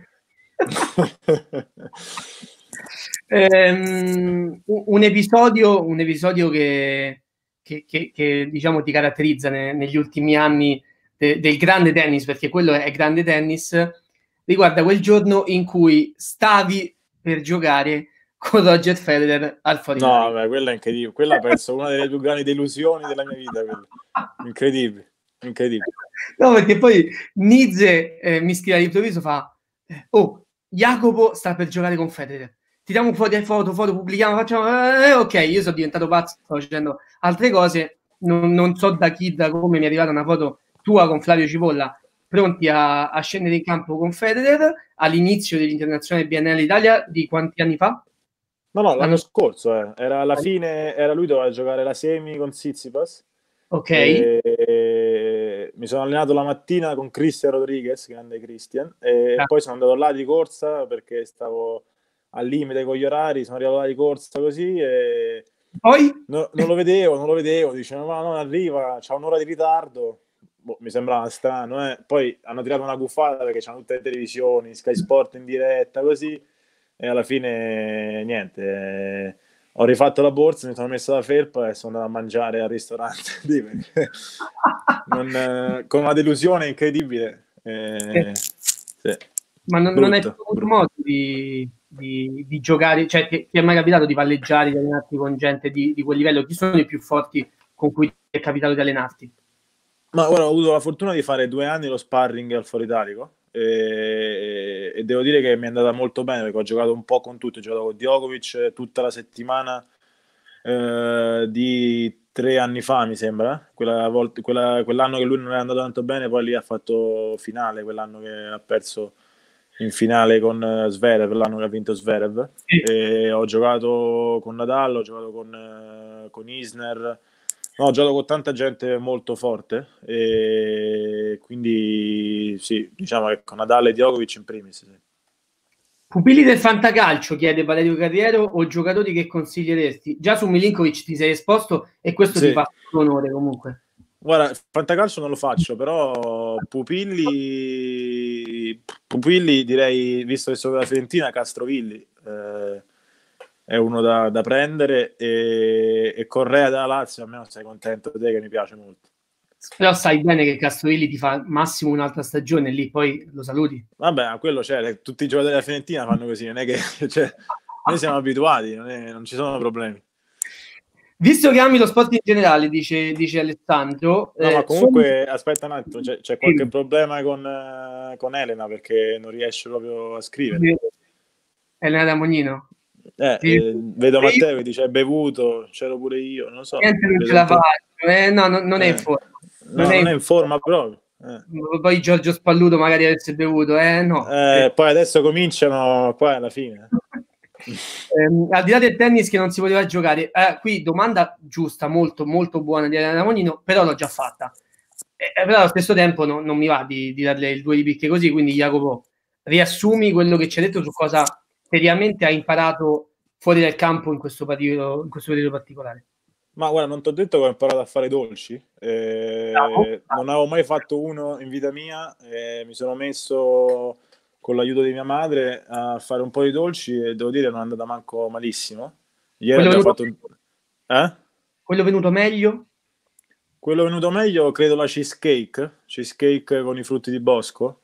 Un episodio che, diciamo ti caratterizza negli ultimi anni del grande tennis, perché quello è grande tennis, riguarda quel giorno in cui stavi per giocare con Roger Federer al No, Forinari. vabbè, quella è incredibile. Quella penso una delle più grandi delusioni della mia vita. Quella. Incredibile, incredibile. No, perché poi Nizze mi scrive all'improvviso, fa oh, Jacopo sta per giocare con Federer, tiriamo fuori foto, pubblichiamo, facciamo ok, io sono diventato pazzo, sto facendo altre cose, non so da chi, da come mi è arrivata una foto tua con Flavio Cipolla pronti a scendere in campo con Federer all'inizio dell'Internazionale BNL Italia di quanti anni fa? No, no, l'anno L'anno... scorso, era alla fine, era lui doveva giocare la semi con Tsitsipas. Ok, Mi sono allenato la mattina con Christian Rodriguez, grande Christian, e poi sono andato là di corsa perché stavo al limite con gli orari, sono arrivato là di corsa così e poi non lo vedevo, dicevo ma non arriva, c'ha un'ora di ritardo. Boh, mi sembrava strano, eh. Poi hanno tirato una buffata perché c'hanno tutte le televisioni, Sky Sport in diretta, così, e alla fine niente. Ho rifatto la borsa, mi sono messo la felpa e sono andato a mangiare al ristorante lì, perché con una delusione incredibile. Sì. Ma non hai Brutto, più avuto brutto. modo di giocare, cioè ti è mai capitato di palleggiare, di allenarti con gente di quel livello? Chi sono i più forti con cui ti è capitato di allenarti? Ma guarda, ho avuto la fortuna di fare 2 anni lo sparring al Foro Italico e devo dire che mi è andata molto bene perché ho giocato un po' con tutti, ho giocato con Djokovic tutta la settimana, di 3 anni fa, mi sembra, quell'anno che lui non è andato tanto bene, poi lì ha fatto finale, quell'anno che ha perso in finale con Zverev, l'anno che ha vinto Zverev. Sì. E ho giocato con Nadal, ho giocato con Isner, no, ho giocato con tanta gente molto forte, e quindi sì, diciamo che con Nadal e Djokovic in primis. Sì. Pupilli del fantacalcio, chiede Valerio Carriero, o giocatori che consiglieresti? Già su Milinkovic ti sei esposto e questo ti Sì. fa onore comunque. Guarda, fantacalcio non lo faccio, però pupilli direi, visto che sono della Fiorentina, Castrovilli è uno da prendere, e Correa della Lazio, almeno sei contento te, che mi piace molto. Però sai bene che Castrovilli ti fa massimo un'altra stagione lì, poi lo saluti. Vabbè, a quello c'è, tutti i giocatori della Fiorentina fanno così, non è che cioè, noi siamo abituati, non ci sono problemi. Visto che ami lo sport in generale, dice Alessandro, No, ma sono... comunque aspetta un attimo, c'è qualche problema con Elena, perché non riesce proprio a scrivere. Elena da Mognino. Vedo Matteo che dice hai bevuto, c'ero pure io, non lo so, Niente, non ce vedo un la po'. faccio. No, non è in forma. Non No, è non in è in forma. forma proprio. Poi Giorgio Spalluto magari avesse bevuto, no. Poi adesso cominciano qua alla fine. Al di là del tennis che non si poteva giocare, qui domanda giusta, molto, molto buona di Elena Monino, però l'ho già fatta. Però allo stesso tempo non mi va di darle il due di picche così, quindi Jacopo, riassumi quello che ci hai detto su cosa seriamente hai imparato fuori dal campo in questo periodo particolare. Ma guarda, non ti ho detto che ho imparato a fare dolci, Bravo. non avevo mai fatto uno in vita mia, mi sono messo con l'aiuto di mia madre a fare un po' di dolci e devo dire non è andata manco malissimo. Ieri Quello abbiamo venuto, fatto eh? quello venuto meglio? Quello venuto meglio, credo la cheesecake con i frutti di bosco,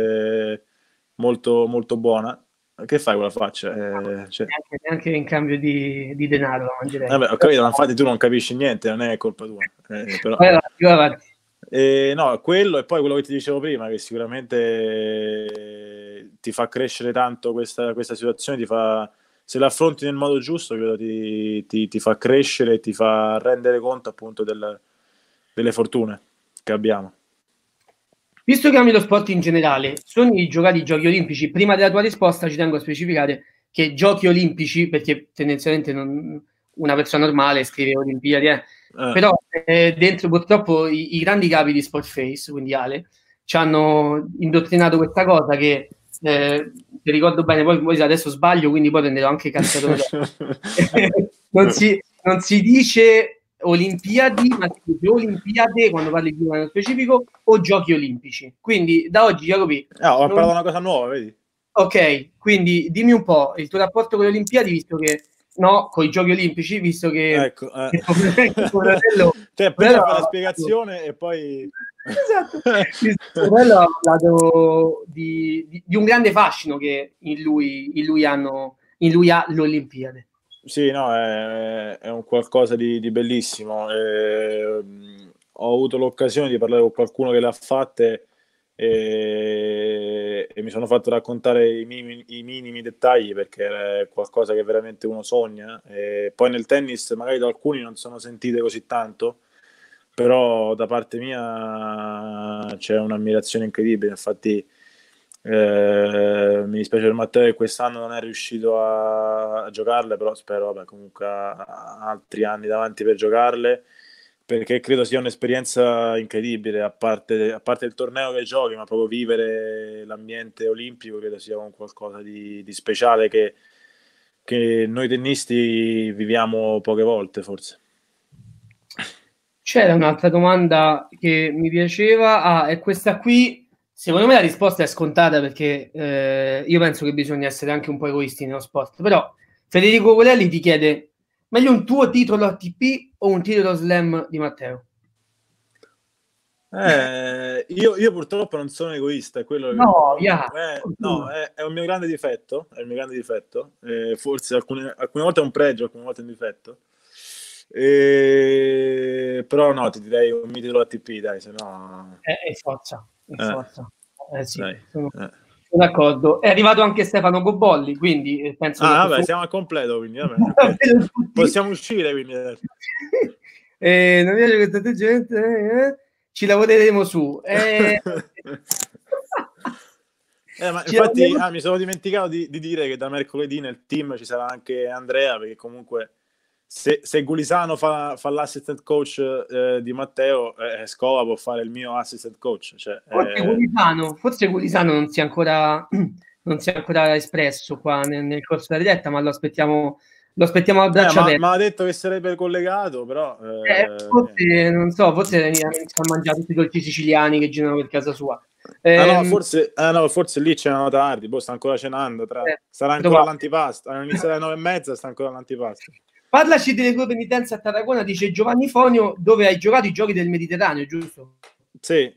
molto, molto buona. Che fai con la faccia? Cioè... Neanche in cambio di denaro la mangerei. Vabbè, ho capito, ma infatti tu non capisci niente, non è colpa tua. Però... Vai avanti. no, quello, e poi quello che ti dicevo prima, che sicuramente ti fa crescere tanto questa situazione, se la affronti nel modo giusto, credo ti fa crescere e ti fa rendere conto appunto delle fortune che abbiamo. Visto che ami lo sport in generale, sogni giocare i giochi olimpici? Prima della tua risposta ci tengo a specificare che giochi olimpici, perché tendenzialmente una persona normale scrive Olimpiadi, però dentro purtroppo i grandi capi di Sportface, quindi Ale, ci hanno indottrinato questa cosa che, se ricordo bene, poi adesso sbaglio, quindi poi prenderò anche calciatore. Non si dice Olimpiadi, ma si dice Olimpiade quando parli di uno specifico, o giochi olimpici. Quindi da oggi, Jacopi, ho imparato una cosa nuova, vedi? ok, quindi dimmi un po' il tuo rapporto con le Olimpiadi, visto che no, con i giochi olimpici, visto che Ecco, tuo fratello cioè, prima fai la spiegazione e poi... Esatto. Il suo fratello ha parlato di un grande fascino che in lui ha l'Olimpiade. Sì, no, è un qualcosa di bellissimo. Ho avuto l'occasione di parlare con qualcuno che le ha fatte, e mi sono fatto raccontare i minimi dettagli, perché è qualcosa che veramente uno sogna. E poi nel tennis magari da alcuni non sono sentite così tanto, però da parte mia c'è un'ammirazione incredibile. Infatti mi dispiace per Matteo che quest'anno non è riuscito a giocarle, però spero, vabbè, comunque ha altri anni davanti per giocarle, perché credo sia un'esperienza incredibile, a parte il torneo che giochi, ma proprio vivere l'ambiente olimpico credo sia un qualcosa di speciale che noi tennisti viviamo poche volte, forse. C'era un'altra domanda che mi piaceva, è questa qui. Secondo me la risposta è scontata perché io penso che bisogna essere anche un po' egoisti nello sport, però Federico Colelli ti chiede: meglio un tuo titolo ATP o un titolo Slam di Matteo? Io purtroppo non sono egoista, è quello che No, yeah. no, è un mio grande difetto, è il mio grande difetto. Forse alcune volte è un pregio, alcune volte è un difetto. Però no, ti direi un titolo ATP, dai, se no... È forza, è forza. Sì, Dai, sono, eh. Sono d'accordo. È arrivato anche Stefano Bobolli, quindi penso che vabbè, siamo al completo, quindi vabbè, okay. Possiamo uscire, quindi. Non mi piace questa gente, ci lavoreremo su. Ma infatti mi sono dimenticato di dire che da mercoledì nel team ci sarà anche Andrea, perché comunque se Gulisano fa l'assistant coach di Matteo, Scova può fare il mio assistant coach. Cioè, forse Gulisano non si è ancora espresso qua nel corso della diretta, ma lo aspettiamo a braccia aperte. Ma ha detto che sarebbe collegato, però forse non so, forse inizia a mangiare tutti i dolci siciliani che girano per casa sua. Forse lì cenano tardi, sta ancora cenando, sarà ancora l'antipasto, hanno iniziato alle 9:30, sta ancora l'antipasto. Parlaci delle tue penitenze a Tarragona, dice Giovanni Fonio, dove hai giocato i giochi del Mediterraneo, giusto? Sì,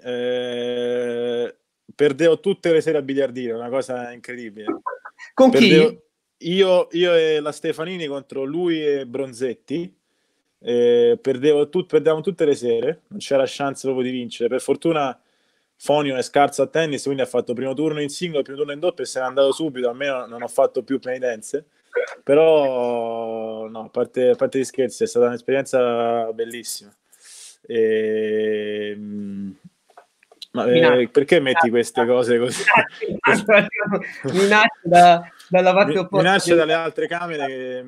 perdevo tutte le sere a biliardino, una cosa incredibile. Con chi? Io e la Stefanini contro lui e Bronzetti. Perdevamo tutte le sere, non c'era chance proprio di vincere. Per fortuna Fonio è scarso a tennis, quindi ha fatto primo turno in singolo, primo turno in doppio e se n'è andato subito. Almeno non ho fatto più penitenze. Però no, a parte gli scherzi, è stata un'esperienza bellissima. Perché metti queste cose così? Mi nasce dalla parte opposta. Mi nasce dalle altre camere che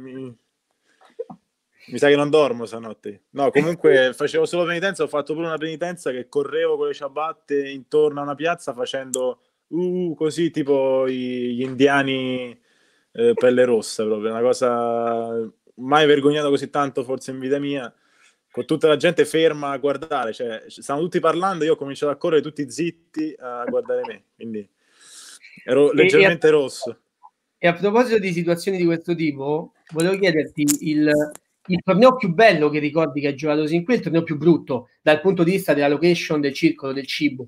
mi sa che non dormo stanotte. No, comunque facevo solo penitenza, ho fatto pure una penitenza che correvo con le ciabatte intorno a una piazza facendo così tipo gli indiani pelle rossa, proprio una cosa mai vergognato così tanto forse in vita mia, con tutta la gente ferma a guardare, cioè stavano tutti parlando, io ho cominciato a correre tutti zitti a guardare me, quindi ero leggermente rosso. E a proposito di situazioni di questo tipo, volevo chiederti il torneo più bello che ricordi che hai giocato sin qui, il torneo più brutto dal punto di vista della location, del circolo, del cibo.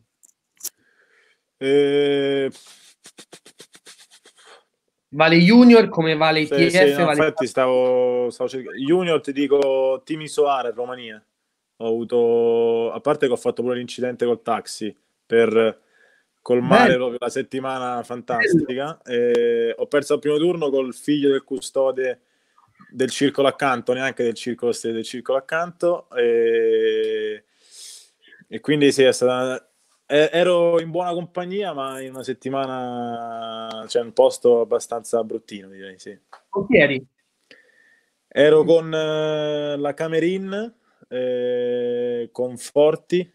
Vale junior come vale ITF? Sì, no, vale... Infatti stavo cercando. Junior ti dico Timisoara, Romania. Ho avuto, a parte che ho fatto pure l'incidente col taxi per colmare proprio la settimana fantastica. Ho perso il primo turno col figlio del custode del circolo accanto, neanche del circolo accanto. E quindi sì, è stata... Ero in buona compagnia, ma in una settimana c'è un posto abbastanza bruttino, direi, sì. Con chi eri? Ero con la Camerin, con Forti,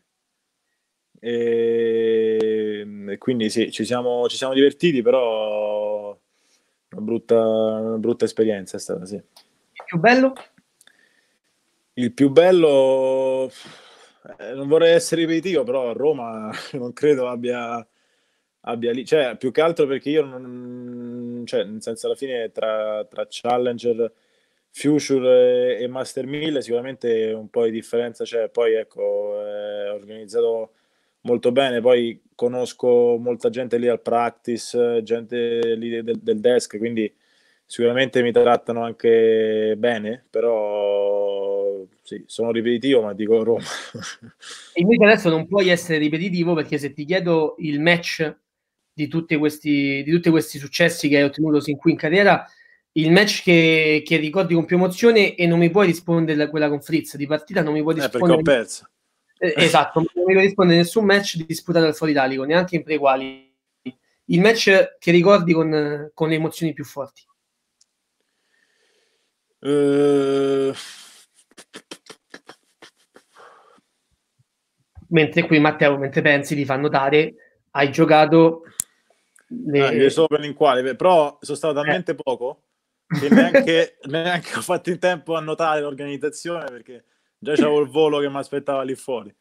e quindi sì, ci siamo divertiti, però una brutta esperienza è stata, sì. Il più bello? Il più bello... non vorrei essere ripetitivo, però a Roma non credo abbia lì, cioè più che altro perché io non, cioè nel senso alla fine tra Challenger, Future e Master 1000 sicuramente un po' di differenza c'è, poi ecco è organizzato molto bene, poi conosco molta gente lì al practice, gente lì del desk, quindi sicuramente mi trattano anche bene, però sì, sono ripetitivo, ma dico Roma. E invece adesso non puoi essere ripetitivo perché se ti chiedo il match di tutti questi successi che hai ottenuto sin qui in carriera, il match che ricordi con più emozione e non mi puoi rispondere quella con Fritz di partita, non mi puoi rispondere. Perché ho perso. Esatto, non mi puoi rispondere nessun match disputato al Foro Italico, neanche in pre-quali. Il match che ricordi con le emozioni più forti. Mentre qui Matteo, mentre pensi, ti fa notare, hai giocato gli US Open in quali, però sono stato talmente poco che neanche ho fatto in tempo a notare l'organizzazione perché già c'avevo il volo che mi aspettava lì fuori.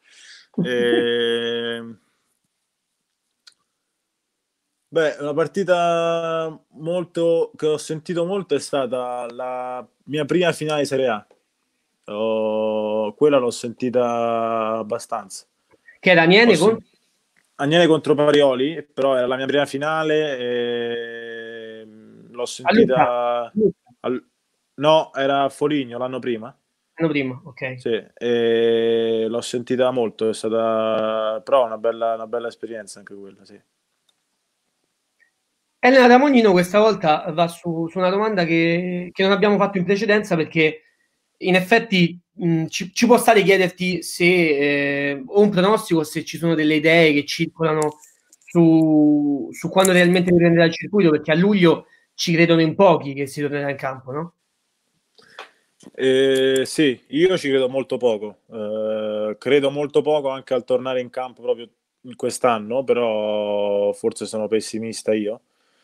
Una partita molto che ho sentito molto è stata la mia prima finale Serie A. Quella l'ho sentita abbastanza. Che era Aniene contro Parioli, però era la mia prima finale e l'ho sentita... No, era Foligno l'anno prima. L'anno prima, ok. Sì, e l'ho sentita molto, è stata però una bella esperienza anche quella, sì. Elena Ramognino questa volta va su una domanda che non abbiamo fatto in precedenza, perché in effetti ci può stare chiederti se o un pronostico, se ci sono delle idee che circolano su quando realmente riprenderà il circuito, perché a luglio ci credono in pochi che si tornerà in campo, no? Sì, io ci credo molto poco. Credo molto poco anche al tornare in campo proprio quest'anno, però forse sono pessimista io.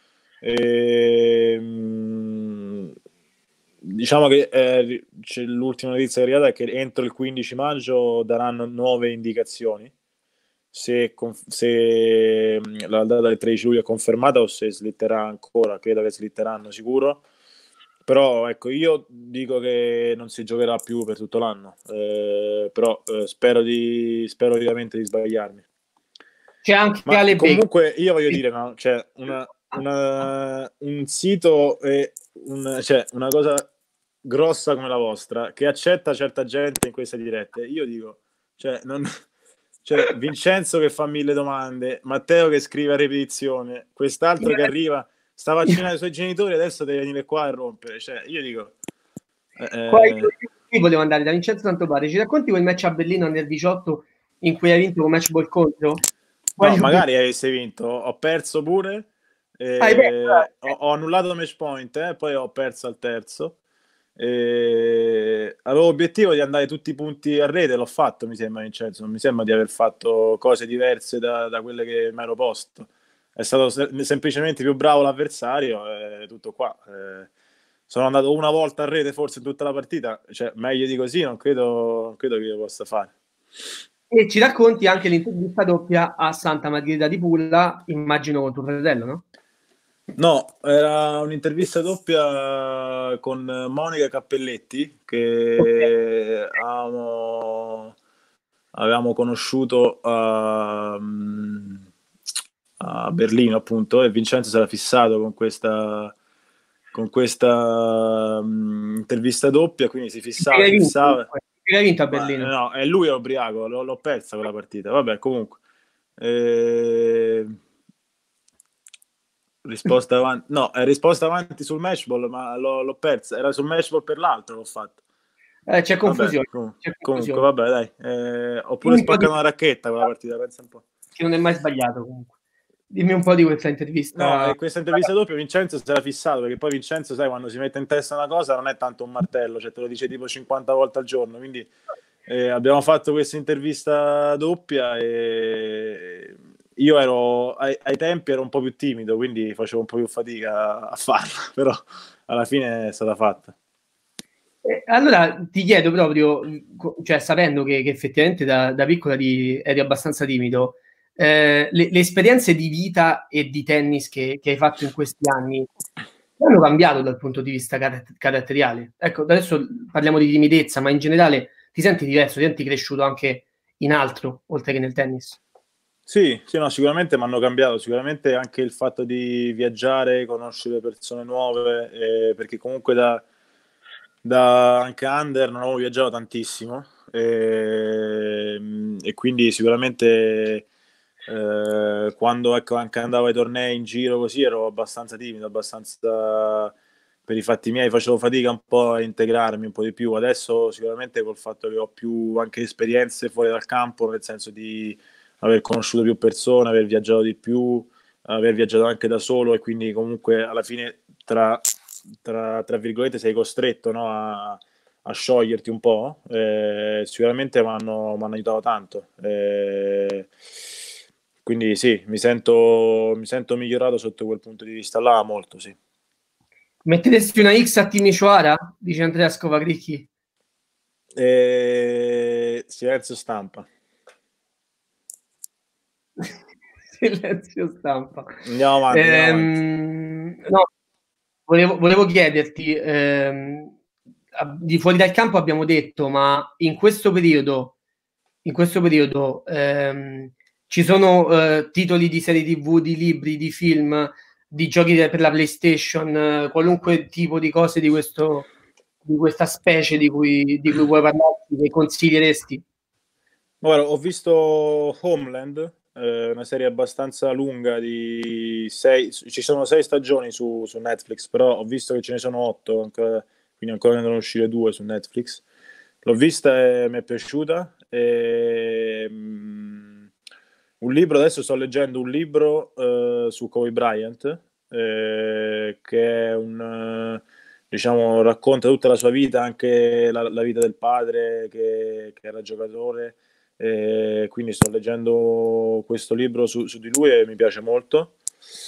Diciamo che c'è l'ultima notizia che è arrivata, è che entro il 15 maggio daranno nuove indicazioni. Se la data del 13 luglio è confermata o se slitterà ancora, credo che slitteranno sicuro. Però ecco, io dico che non si giocherà più per tutto l'anno, però spero vivamente di sbagliarmi. C'è anche Ma Ale Becchi. comunque io voglio dire, no? Cioè, un sito e cioè, una cosa grossa come la vostra che accetta certa gente in queste dirette, io dico, cioè, cioè, Vincenzo che fa 1000 domande, Matteo che scrive a ripetizione, quest'altro che arriva, sta vaccinando i suoi genitori, adesso deve venire qua a rompere. Cioè, io dico... Qui volevo andare da Vincenzo Santopare. Ci racconti quel match a Berlino nel 18 in cui hai vinto con match ball contro? No, Voglio... magari avessi vinto, ho perso pure, Hai perso? ho annullato match point, poi ho perso al terzo. Avevo l'obiettivo di andare tutti i punti a rete, l'ho fatto, mi sembra, Vincenzo. Non mi sembra di aver fatto cose diverse da quelle che mi ero posto. È stato semplicemente più bravo l'avversario, tutto qua. Sono andato una volta a rete forse in tutta la partita, cioè meglio di così non credo che io possa fare. E ci racconti anche l'intervista doppia a Santa Margherita di Pulla, immagino con tuo fratello, no? No, era un'intervista doppia con Monica Cappelletti che avevamo conosciuto a Berlino, appunto, e Vincenzo si era fissato con questa intervista doppia, quindi si fissava, fissava. Che hai vinto a Ma Berlino? no, e lui è ubriaco, l'ho persa quella partita. Vabbè, comunque. Risposta avanti, no, è risposta avanti sul matchball, ma l'ho persa. Era sul matchball per l'altro, l'ho fatto. C'è Vabbè, confusione. C'è comunque, confusione. vabbè, dai. Ho pure spaccato una racchetta quella partita, pensa un po'. Che non è mai sbagliato comunque. Dimmi un po' di questa No, intervista. e questa intervista doppia Vincenzo si era fissato, perché poi Vincenzo, sai, quando si mette in testa una cosa non è tanto un martello, cioè te lo dice tipo 50 volte al giorno, quindi abbiamo fatto questa intervista doppia e io ai tempi ero un po' più timido, quindi facevo un po' più fatica a farla, però alla fine è stata fatta. Allora ti chiedo proprio, cioè sapendo che effettivamente da piccola eri abbastanza timido, le esperienze di vita e di tennis che hai fatto in questi anni hanno cambiato dal punto di vista caratteriale? Ecco, adesso parliamo di timidezza, ma in generale ti senti diverso, ti senti cresciuto anche in altro, oltre che nel tennis? Sì, sì, no, sicuramente mi hanno cambiato, sicuramente anche il fatto di viaggiare, conoscere persone nuove, perché comunque da anche under non avevo viaggiato tantissimo e quindi sicuramente quando ecco, anche andavo ai tornei in giro così ero abbastanza timido, abbastanza per i fatti miei, facevo fatica un po' a integrarmi un po' di più. Adesso sicuramente col fatto che ho più anche esperienze fuori dal campo, nel senso di aver conosciuto più persone, aver viaggiato di più, aver viaggiato anche da solo e quindi comunque alla fine tra virgolette sei costretto, no, a scioglierti un po', sicuramente mi hanno aiutato tanto. Quindi sì, mi sento migliorato sotto quel punto di vista là, molto sì. Metteresti una X a Timi Shoara? Dice Andrea Scovagricchi. Silenzio stampa. Silenzio stampa. Andiamo avanti. No, volevo chiederti, di fuori dal campo abbiamo detto, ma in questo periodo, ci sono titoli di serie TV, di libri, di film, di giochi per la PlayStation, qualunque tipo di cose di questa specie di cui vuoi parlarti, che consiglieresti? Guarda, ho visto Homeland, una serie abbastanza lunga di ci sono 6 stagioni su Netflix, però ho visto che ce ne sono 8, quindi ancora ne devono uscire 2 su Netflix. L'ho vista e mi è piaciuta. Un libro, adesso sto leggendo un libro su Kobe Bryant, che è diciamo, racconta tutta la sua vita, anche la vita del padre che era giocatore. Quindi sto leggendo questo libro su di lui e mi piace molto.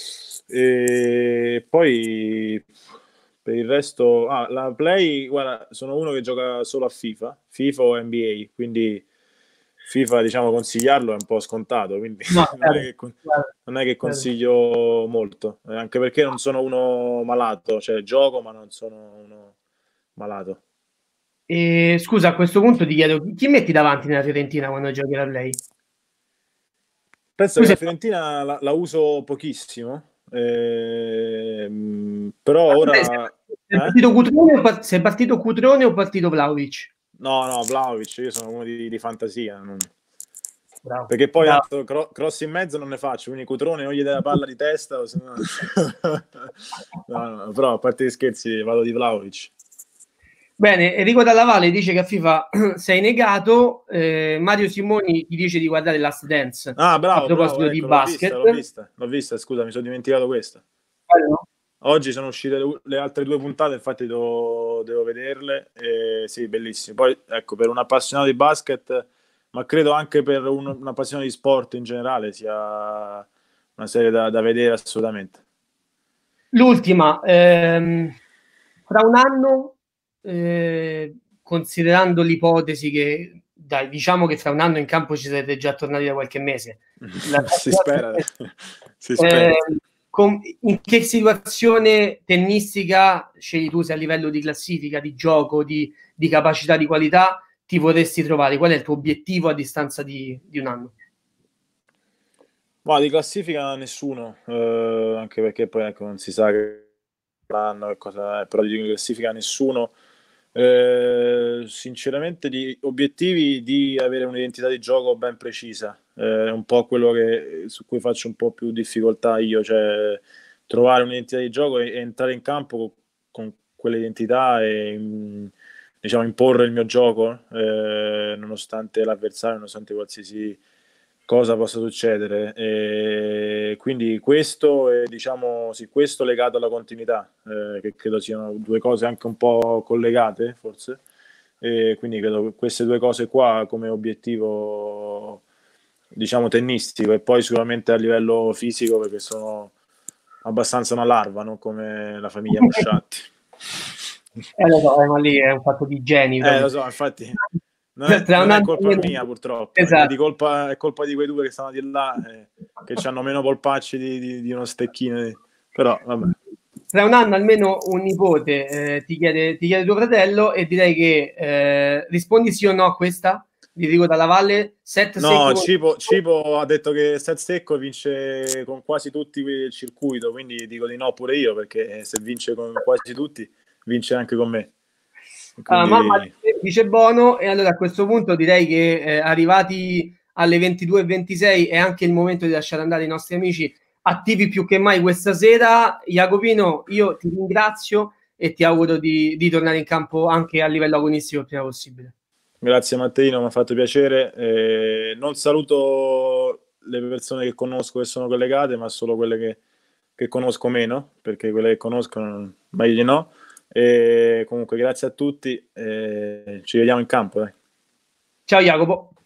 E poi per il resto, la Play, guarda, sono uno che gioca solo a FIFA o NBA, quindi FIFA, diciamo, consigliarlo è un po' scontato, quindi No, non è che consiglio molto, anche perché non sono uno malato, cioè gioco ma non sono uno malato. E, scusa, a questo punto ti chiedo, chi metti davanti nella Fiorentina quando giochi da Play? Penso Tu che la sei, Fiorentina la uso pochissimo, però ora... sei partito Cutrone sei partito Cutrone o partito Vlahovic? No, Vlahovic, io sono uno di fantasia, Bravo, perché poi bravo. tanto cross in mezzo non ne faccio, quindi Cutrone o gli dai la palla di testa o se no... no, però a parte gli scherzi vado di Vlahovic. Bene, Enrico Dalla Valle dice che a FIFA sei negato, Mario Simoni ti dice di guardare Last Dance a Bravo, proposito di ecco, basket. l'ho vista, scusa, mi sono dimenticato questa. Bello? Oggi sono uscite le altre 2 puntate, infatti devo vederle. Sì, bellissimo. Poi, ecco, per un appassionato di basket, ma credo anche per un appassionato di sport in generale, sia una serie da vedere assolutamente. L'ultima, fra un anno, considerando l'ipotesi che, dai, diciamo che fra un anno in campo ci sarete già tornati da qualche mese. Si spera, si Eh, spera. in che situazione tennistica scegli tu, se a livello di classifica, di gioco, di capacità, di qualità, ti vorresti trovare? Qual è il tuo obiettivo a distanza di un anno? Ma di classifica nessuno, anche perché poi ecco, non si sa che l'anno che cosa è, però di classifica nessuno. Sinceramente di obiettivi di avere un'identità di gioco ben precisa, è un po' quello su cui faccio un po' più difficoltà io, cioè trovare un'identità di gioco e entrare in campo con quell'identità e diciamo imporre il mio gioco, nonostante l'avversario, nonostante qualsiasi cosa possa succedere. E quindi questo è, diciamo, sì, questo legato alla continuità, che credo siano 2 cose anche un po' collegate, forse. E quindi credo che queste 2 cose qua come obiettivo, diciamo, tennistico, e poi sicuramente a livello fisico, perché sono abbastanza una larva, non come la famiglia Musciatti. Lo so, ma lì è un fatto di geni Lo proprio. so, infatti Tra un non è anno colpa mia purtroppo, esatto. è colpa di quei 2 che stanno di là, che hanno meno polpacci di uno stecchino, però vabbè. Tra un anno almeno un nipote ti chiede tuo fratello e direi che rispondi sì o no a questa, vi dico dalla valle, set No, secco. Cipo ha detto che set secco vince con quasi tutti il circuito, quindi dico di no pure io, perché se vince con quasi tutti, vince anche con me. Mamma Quindi dice Bono, e allora a questo punto direi che arrivati alle 22:26 è anche il momento di lasciare andare i nostri amici attivi più che mai questa sera. Jacopino, io ti ringrazio e ti auguro di tornare in campo anche a livello agonistico il prima possibile. grazie Matteino, mi ha fatto piacere. Non saluto le persone che conosco che sono collegate, ma solo quelle che conosco meno, perché quelle che conoscono meglio di no. E comunque grazie a tutti, ci vediamo in campo. Ciao Jacopo.